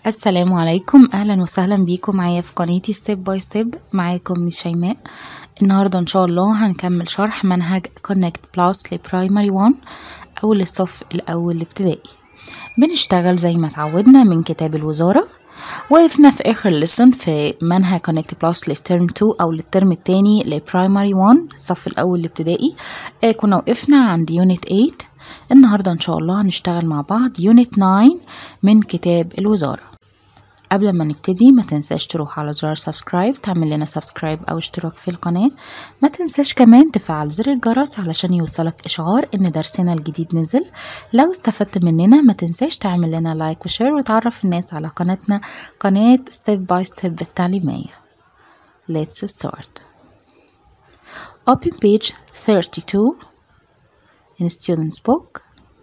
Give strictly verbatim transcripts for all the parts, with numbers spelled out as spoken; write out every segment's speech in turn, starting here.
السلام عليكم، اهلا وسهلا بيكم معايا في قناتي ستيب باي ستيب. معاكم ميس شيماء. النهارده ان شاء الله هنكمل شرح منهج كونكت بلس لبرايمري واحد او للصف الاول الابتدائي. بنشتغل زي ما اتعودنا من كتاب الوزاره. وقفنا في اخر لسن في منهج كونكت بلس للترم اتنين او للترم الثاني لبرايمري واحد الصف الاول الابتدائي. آه كنا وقفنا عند يونت تمانية. النهارده ان شاء الله هنشتغل مع بعض يونت تسعة من كتاب الوزاره. قبل ما نبتدي ما تنساش تروح على زرار سبسكرايب، تعمل لنا سبسكرايب او اشتراك في القناة. ما تنساش كمان تفعل زر الجرس علشان يوصلك اشعار ان درسنا الجديد نزل. لو استفدت مننا ما تنساش تعمل لنا لايك وشير وتعرف الناس على قناتنا، قناة ستيب باي ستيب التعليمية. Let's start. Open page thirty-two in student's book.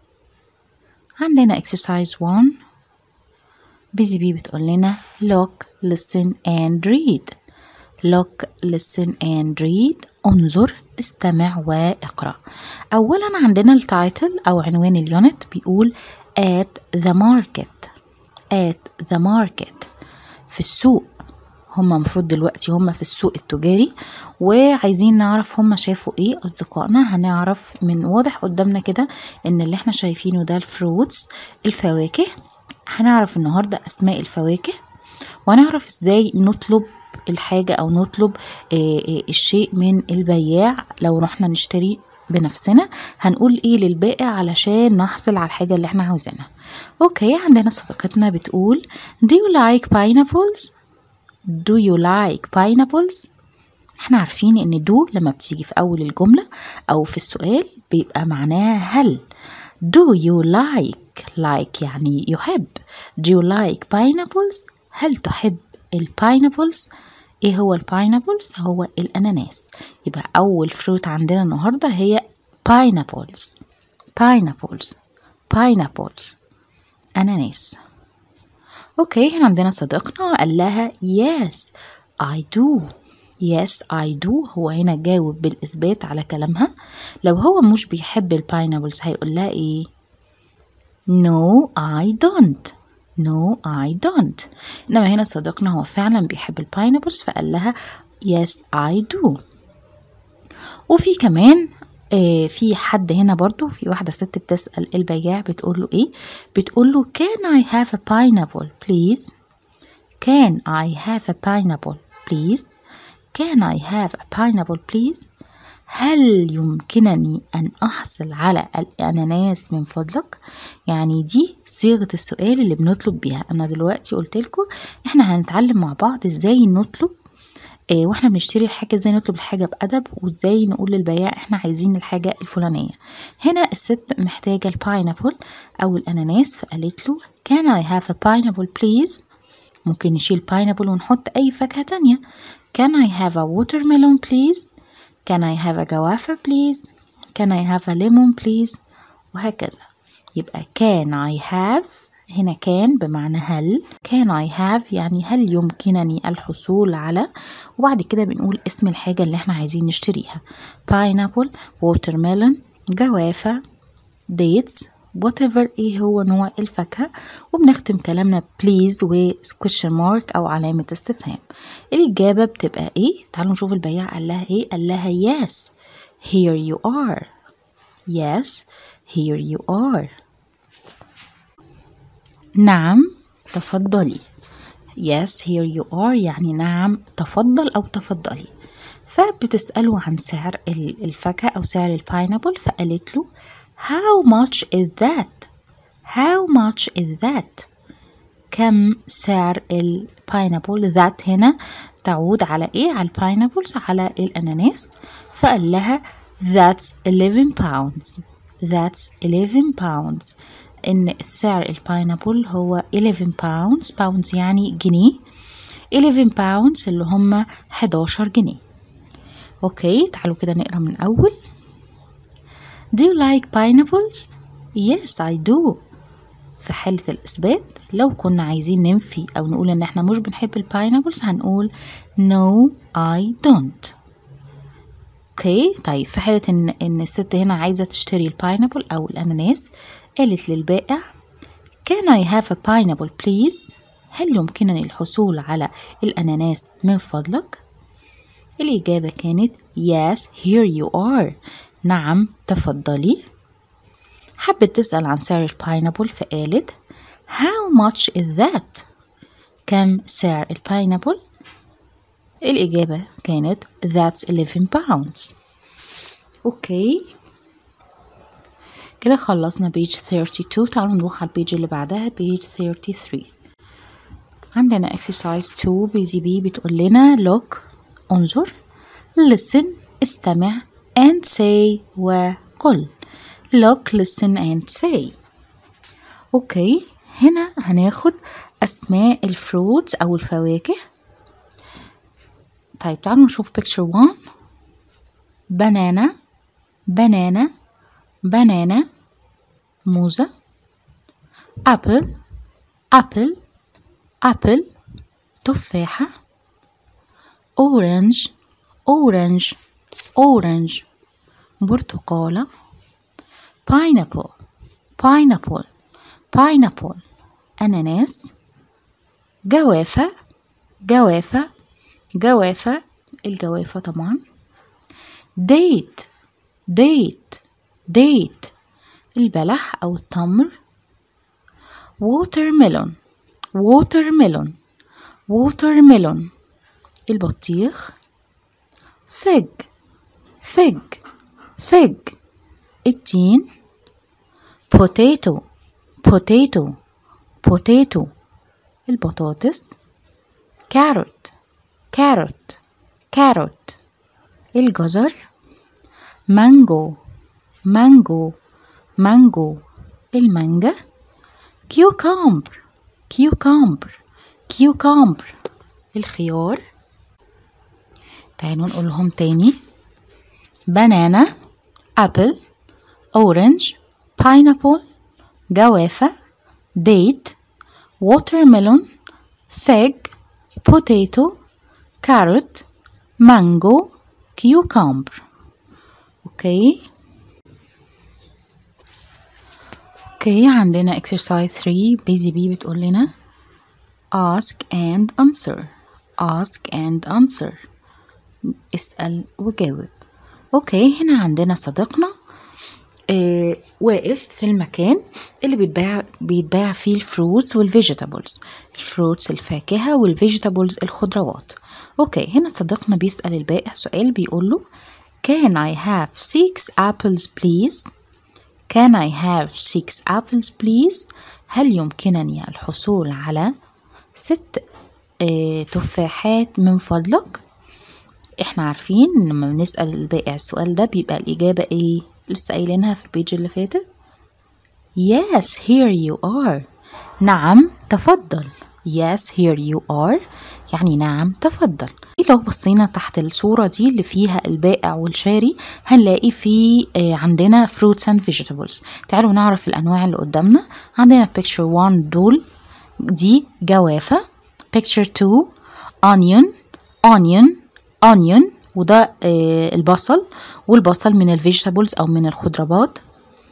عندنا exercise one. بيزي بي بتقول لنا look, listen and read. look, listen and read. انظر، استمع واقرأ. أولا عندنا التايتل أو عنوان اليونت بيقول at the market. at the market في السوق. هما مفروض دلوقتي هما في السوق التجاري، وعايزين نعرف هما شافوا ايه. أصدقائنا هنعرف من واضح قدامنا كده ان اللي احنا شايفينه ده الفروتس، الفواكه. هنعرف النهاردة أسماء الفواكه، وهنعرف ازاي نطلب الحاجة أو نطلب الشيء من البياع. لو رحنا نشتري بنفسنا هنقول ايه للبائع علشان نحصل على الحاجة اللي احنا عاوزينها. اوكي، عندنا صديقتنا بتقول Do you like pineapples? Do you like pineapples? احنا عارفين ان do لما بتيجي في أول الجملة أو في السؤال بيبقى معناها هل. Do you like like يعني يحب. Do you like pineapples؟ هل تحب الباينابلز؟ ايه هو الباينابلز؟ هو الاناناس. يبقى اول فروت عندنا النهارده هي pineapples. pineapples pineapples اناناس. اوكي، هنا عندنا صديقنا قال لها yes I do. yes I do. هو هنا جاوب بالاثبات على كلامها. لو هو مش بيحب الباينابلز هيقول لها ايه؟ No I don't. No I don't. إنما هنا صديقنا هو فعلا بيحب الباينابلز فقال لها yes I do. وفي كمان آه في حد هنا برضو، في واحدة ست بتسأل البياع بتقول له ايه؟ بتقول له can I have a pineapple please? Can I have a pineapple please? Can I have a pineapple please? هل يمكنني أن أحصل على الأناناس من فضلك؟ يعني دي صيغة السؤال اللي بنطلب بيها. أنا دلوقتي قلت لكم إحنا هنتعلم مع بعض إزاي نطلب إيه وإحنا بنشتري الحاجة، إزاي نطلب الحاجة بأدب، وإزاي نقول للبياع إحنا عايزين الحاجة الفلانية. هنا الست محتاجة الباينابل أو الأناناس فقالت له Can I have a pineapple please؟ ممكن نشيل باينابل ونحط أي فاكهة تانية. Can I have a watermelon please؟ Can I have a جوافة please? Can I have a lemon please? وهكذا. يبقى can I have هنا كان بمعنى هل. can I have يعني هل يمكنني الحصول على، وبعد كده بنقول اسم الحاجة اللي احنا عايزين نشتريها. pineapple, watermelon, جوافة، dates, whatever ايه هو نوع الفاكهة. وبنختم كلامنا please و question mark او علامة استفهام. الإجابة بتبقى ايه؟ تعالوا نشوف البياع قال لها ايه. قال لها yes here you are. yes here you are. نعم تفضلي. yes here you are يعني نعم تفضل او تفضلي. فبتسأله عن سعر الفاكهة او سعر الباينابل فقالت له How much is that? How much is that? كم سعر الباينابل؟ that هنا تعود على ايه؟ على الباينابلز، على الأناناس. فقال لها That's eleven pounds. That's eleven pounds. إن سعر الباينابل هو eleven pounds. pounds يعني جنيه. eleven pounds اللي هم حداشر جنيه. اوكي، تعالوا كده نقرأ من أول. Do you like pineapples? Yes I do. في حالة الإثبات لو كنا عايزين ننفي أو نقول إن إحنا مش بنحب الباينابلز هنقول No I don't. اوكي، طيب في حالة إن إن الست هنا عايزة تشتري الباينابل أو الأناناس قالت للبائع Can I have a pineapple please? هل يمكنني الحصول على الأناناس من فضلك؟ الإجابة كانت yes here you are. نعم تفضلي. حبت تسأل عن سعر الباينابل فقالت how much is that؟ كم سعر الباينابل؟ الإجابة كانت that's eleven pounds. أوكي كده خلصنا page thirty-two. تعالوا نروح على البيج اللي بعدها page thirty-three. عندنا exercise two busy bee بتقول لنا look انظر listen استمع and say وقل. look listen and say. أوكي هنا هناخد أسماء الفروتس أو الفواكه. طيب تعالوا نشوف picture one. بنانا بنانا بنانا موزة. apple apple apple تفاحة. orange orange orange برتقالة. pineapple pineapple pineapple أناناس. جوافة جوافة جوافة الجوافة طبعا. date date date البلح أو التمر. watermelon watermelon watermelon البطيخ. fig fig fig التين. potato potato potato البطاطس. carrot carrot carrot الجزر. mango mango mango المانجا. cucumber cucumber cucumber الخيار. تعالوا نقولهم تاني. banana apple orange pineapple جوافة date watermelon fig potato carrot mango cucumber. اوكي اوكي عندنا exercise three busy bee بتقول لنا ask and answer ask and answer اسأل وجاوب. اوكي هنا عندنا صديقنا آه واقف في المكان اللي بيتباع بيتباع فيه الفروتس والفيجيتابلز. الفروتس الفاكهة والفيجيتابلز الخضروات. اوكي هنا صديقنا بيسأل البائع سؤال بيقول له can I have six apples please؟ can I have six apples please؟ هل يمكنني الحصول على ست آه تفاحات من فضلك؟ احنا عارفين لما بنسأل البائع السؤال ده بيبقى الإجابة ايه؟ لسه قايلينها في البيج اللي فاتت. yes here you are. نعم تفضل. yes here you are يعني نعم تفضل. لو بصينا تحت الصورة دي اللي فيها البائع والشاري هنلاقي في عندنا fruits and vegetables. تعالوا نعرف الأنواع اللي قدامنا. عندنا picture one دول دي جوافة. picture two onion onion onion وده البصل والبصل من الفيجيتابلز أو من الخضروات.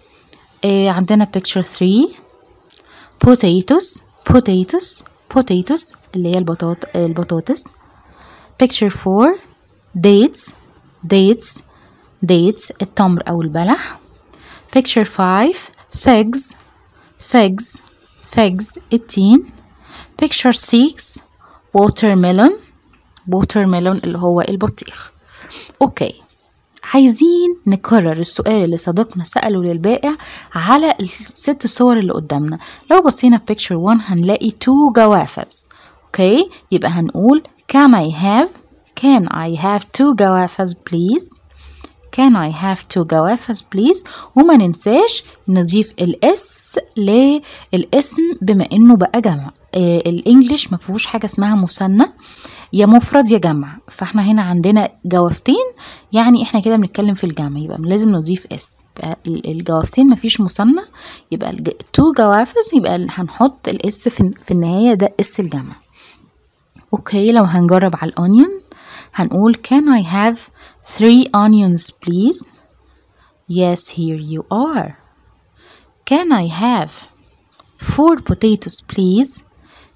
عندنا picture three potatoes potatoes potatoes اللي هي البطاط البطاطس. picture four dates dates dates التمر أو البلح. picture five figs figs figs التين. picture six watermelon watermelon اللي هو البطيخ. اوكي عايزين نكرر السؤال اللي صديقنا سأله للبائع على الست صور اللي قدامنا. لو بصينا في picture one هنلاقي two جوافز. اوكي يبقى هنقول can I have can I have two جوافز please؟ can I have two جوافز please؟ وما ننساش نضيف الاس للاسم بما انه بقى جمع. آه الانجليش ما فيهوش حاجه اسمها مثنى يا مفرد يا جمع، فاحنا هنا عندنا جوافتين يعني احنا كده بنتكلم في الجمع يبقى لازم نضيف اس. الجوافتين ما فيش مثنى يبقى تو جوافز يبقى هنحط الاس في, في النهايه ده اس الجمع. اوكي لو هنجرب على الاونيون هنقول can I have three onions please؟ yes here you are. can I have four potatoes please؟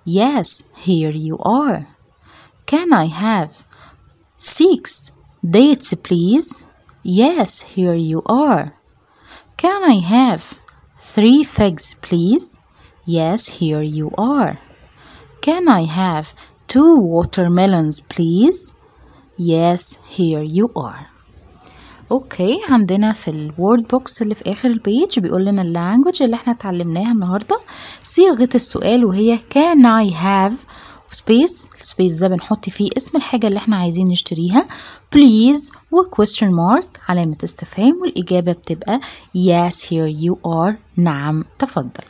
Yes, here you are. Can I have six dates, please? Yes, here you are. Can I have three figs, please? Yes, here you are. Can I have two watermelons, please? Yes, here you are. اوكي عندنا في الوورد بوكس اللي في اخر البيج بيقول لنا اللانجوج اللي احنا اتعلمناها النهارده صيغه السؤال وهي can I have سبيس. السبيس ده بنحط فيه اسم الحاجه اللي احنا عايزين نشتريها please و question mark علامه استفهام والاجابه بتبقى yes here you are. نعم تفضل.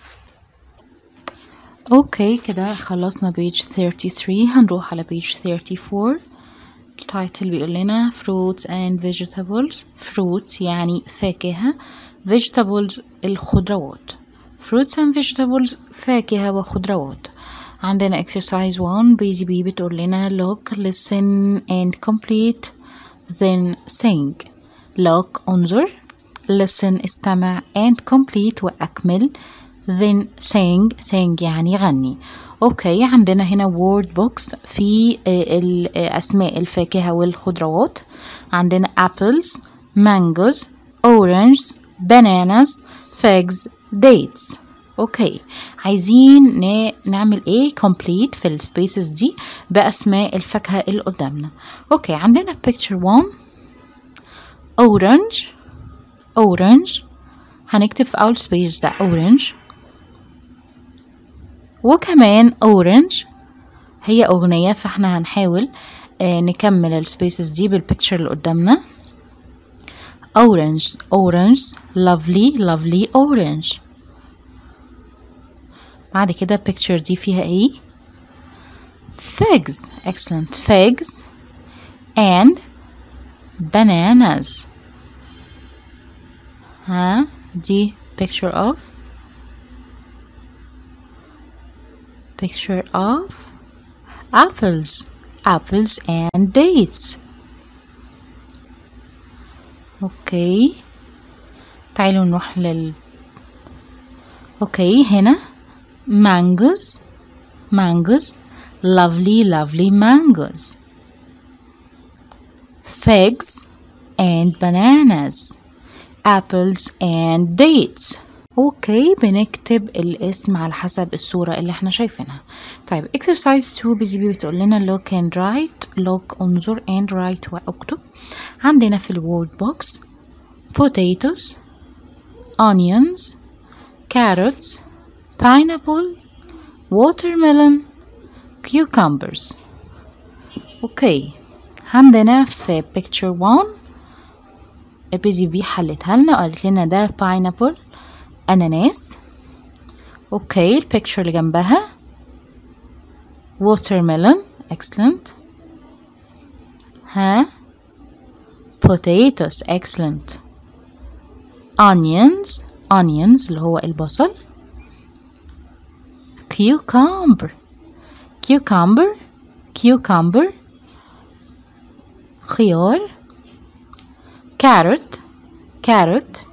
اوكي كده خلصنا بيج ثلاثة وثلاثين. هنروح على بيج ثلاثة وأربعين. التايتل بيقول لنا fruits and vegetables. fruits يعني فاكهة، vegetables الخضروات. fruits and vegetables فاكهة وخضروات. عندنا exercise one بيجي بي بتقول لنا look listen and complete then sing. look انظر، listen استمع and complete وأكمل then sing sing يعني غني. اوكي عندنا هنا word box في اسماء الفاكهة والخضروات. عندنا apples mangoes oranges bananas figs dates. اوكي عايزين نعمل ايه complete في السبيسز دي باسماء الفاكهة اللي قدامنا. اوكي عندنا picture one orange orange هنكتب في اول سبيس ده orange وكمان orange هي أغنية فاحنا هنحاول آه نكمل السبيسز دي بالبيكتشر اللي قدامنا. orange orange lovely lovely orange. بعد كده البيكتشر دي فيها ايه figs excellent figs and bananas. ها دي picture of picture of apples apples and dates. اوكي تعالوا نروح لل اوكي هنا mangoes mangoes lovely lovely mangoes. figs and bananas apples and dates. اوكي بنكتب الاسم على حسب الصورة اللي احنا شايفينها. طيب exercise two بيجي بتقول لنا look and write. look انظر and write واكتب. عندنا في الوورد بوكس potatoes onions carrots pineapple watermelon cucumbers. اوكي عندنا في picture one بيجي بي حلتها لنا وقالت لنا ده pineapple أناناس. اوكي البيكتشر اللي جنبها watermelon excellent. ها potatoes excellent. onions onions اللي هو البصل. cucumber cucumber cucumber خيار. carrot carrot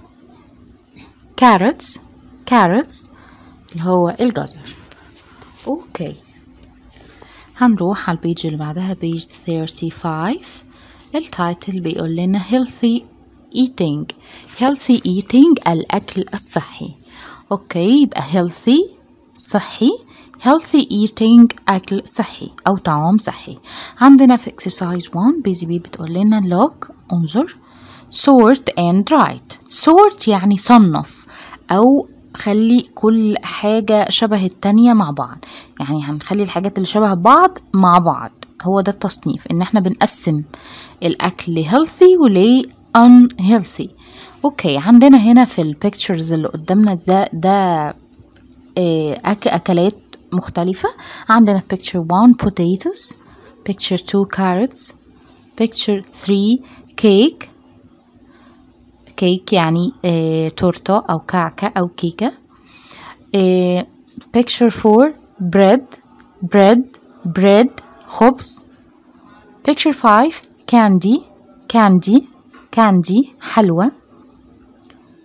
carrots carrots اللي هو الجزر. اوكي هنروح على البيج اللي بعدها بيج خمسة وثلاثين. التايتل بيقول لنا healthy eating healthy eating الأكل الصحي. اوكي يبقى healthy صحي healthy eating أكل صحي أو طعام صحي. عندنا في exercise one بيجي بي بتقول لنا look انظر sort and write. sort يعني صنف أو خلي كل حاجة شبه التانية مع بعض، يعني هنخلي الحاجات اللي شبه بعض مع بعض، هو ده التصنيف، ان احنا بنقسم الأكل ل healthy و ل unhealthy. اوكي عندنا هنا في البيكتشرز اللي قدامنا ده ده أك أكلات مختلفة. عندنا picture one potatoes picture two carrots picture three cake كيك يعني آه تورتة أو كعكة أو كيكة. آه picture four bread bread bread خبز. picture five candy candy candy حلوى.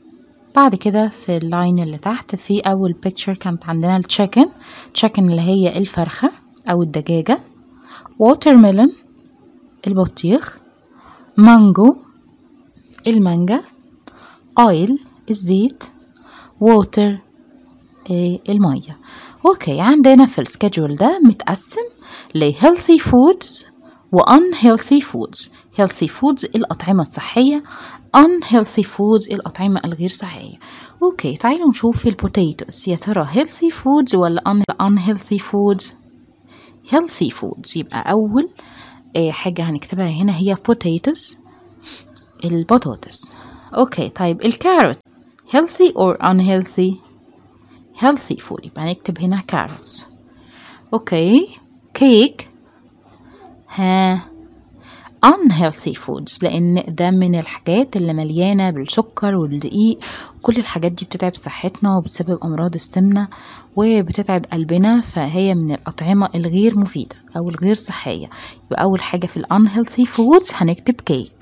بعد كده في اللاين اللي تحت في اول بيكتشر كانت عندنا التشيكن، تشيكن اللي هي الفرخة او الدجاجة، watermelon البطيخ، مانجو المانجا، اويل الزيت، ووتر المية. اوكي عندنا في السكيدجول ده متقسم ل healthy foods و unhealthy foods. healthy foods الأطعمة الصحية، unhealthy foods الأطعمة الغير صحية. اوكي تعالوا نشوف البوتيتوز، يا ترى healthy foods ولا unhealthy foods؟ healthy foods. يبقى أول حاجة هنكتبها هنا هي potatoes البطاطس. اوكي طيب الكاروت healthy or unhealthy؟ healthy food، يبقى هنكتب هنا carrots. اوكي كيك ها unhealthy foods، لان ده من الحاجات اللي مليانه بالسكر والدقيق، كل الحاجات دي بتتعب صحتنا وبتسبب امراض السمنه وبتتعب قلبنا، فهي من الاطعمه الغير مفيده او الغير صحيه. يبقى اول حاجه في unhealthy foods هنكتب كيك.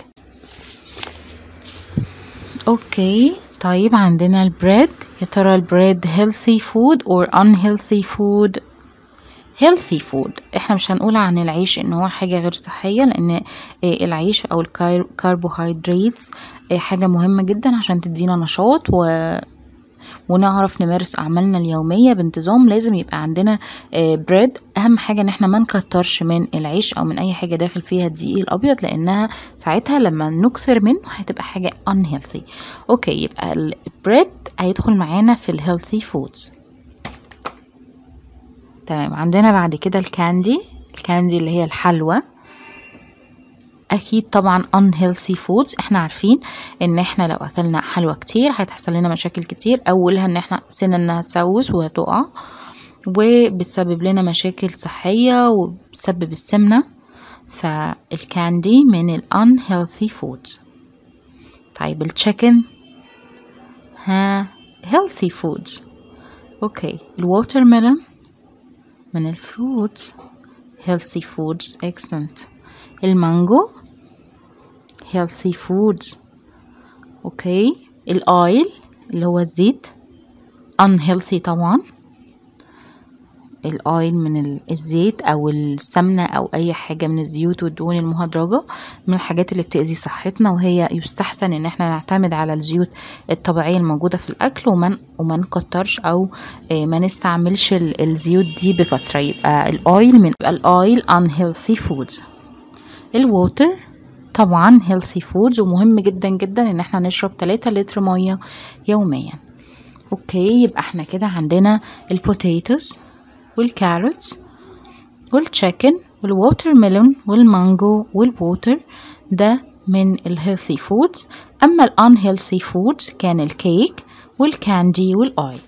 اوكي طيب عندنا البريد، يا ترى البريد healthy food or unhealthy food؟ healthy food. احنا مش هنقول عن العيش ان هو حاجة غير صحية، لان العيش او الكربوهيدرات حاجة مهمة جدا عشان تدينا نشاط و ونعرف نمارس اعمالنا اليومية بانتظام. لازم يبقى عندنا بريد. اهم حاجة ان احنا ما نكترش من العيش او من اي حاجة داخل فيها الدقيق الابيض، لانها ساعتها لما نكثر منه هتبقى حاجة unhealthy. اوكي يبقى البريد هيدخل معانا في الهيلثي فودز. تمام عندنا بعد كده الكاندي، الكاندي اللي هي الحلوى، اكيد طبعا unhealthy foods. احنا عارفين ان احنا لو اكلنا حلوى كتير هتحصل لنا مشاكل كتير، اولها ان احنا سننا هتسوس وهتقع وبتسبب لنا مشاكل صحية وبتسبب السمنة، فالكاندي من ال unhealthy foods. طيب التشيكن ها healthy foods. اوكي الووترميلون من الفروتس healthy foods excellent. المانجو healthy foods. اوكي الاويل اللي هو الزيت unhealthy طبعا. الاويل من الزيت او السمنة او اي حاجة من الزيوت والدهون المهدرجة من الحاجات اللي بتأذي صحتنا، وهي يستحسن ان احنا نعتمد على الزيوت الطبيعية الموجودة في الاكل وما وما نكترش او ما نستعملش الزيوت دي بكثرة. يبقى الاويل من الاويل unhealthy foods. الووتر طبعا healthy foods، ومهم جدا جدا ان احنا نشرب ثلاثة لتر مية يوميا. اوكي يبقى احنا كده عندنا البوتيتوز والكاروتس والتشيكن والووترميلون والمانجو والووتر، ده من الهيلثي فودز. اما الانهيلثي فودز كان الكيك والكاندي والاويل.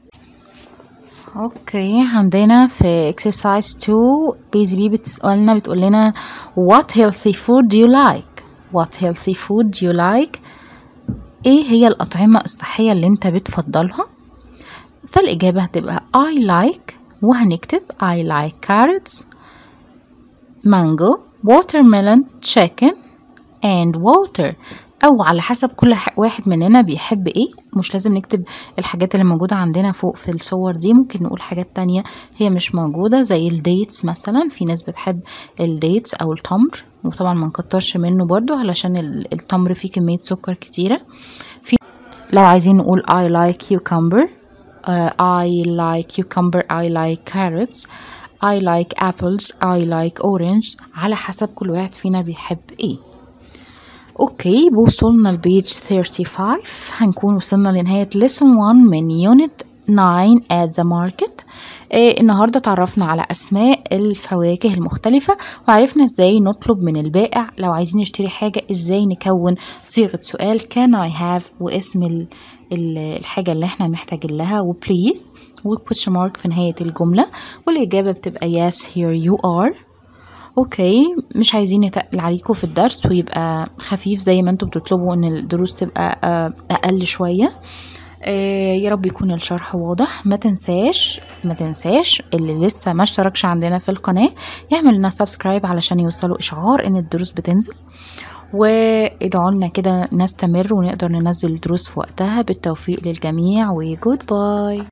اوكي عندنا في exercise two بيزي بي بتسألنا بتقول لنا what healthy food do you like؟ what healthy food do you like؟ ايه هي الأطعمة الصحية اللي انت بتفضلها؟ فالإجابة هتبقى I like، وهنكتب I like carrots, mango, watermelon, chicken and water، او على حسب كل واحد مننا بيحب ايه. مش لازم نكتب الحاجات اللي موجودة عندنا فوق في الصور دي، ممكن نقول حاجات تانية هي مش موجودة زي الديتس مثلا. في ناس بتحب الديتس او التمر، وطبعا ما نكترش منه برضو علشان التمر فيه كمية سكر كتيرة. في لو عايزين نقول I like cucumber, uh, I like cucumber, I like carrots, I like apples, I like orange، على حسب كل واحد فينا بيحب ايه. اوكي بوصلنا البيج خمسة وثلاثين، هنكون وصلنا لنهاية lesson one من unit nine at the market. إيه النهاردة تعرفنا على أسماء الفواكه المختلفة، وعرفنا ازاي نطلب من البائع لو عايزين نشتري حاجة، ازاي نكون صيغة سؤال can I have واسم ال ال الحاجة اللي احنا محتاجين لها و please و question mark في نهاية الجملة، والإجابة بتبقى yes here you are. اوكي مش عايزين نتقل عليكم في الدرس ويبقى خفيف زي ما انتوا بتطلبوا ان الدروس تبقى اقل شوية. يا رب يكون الشرح واضح. ما تنساش ما تنساش اللي لسه ما اشتركش عندنا في القناة يعمل لنا سبسكرايب علشان يوصلوا اشعار ان الدروس بتنزل، وادعوا لنا كده نستمر ونقدر ننزل الدروس في وقتها. بالتوفيق للجميع وجود باي.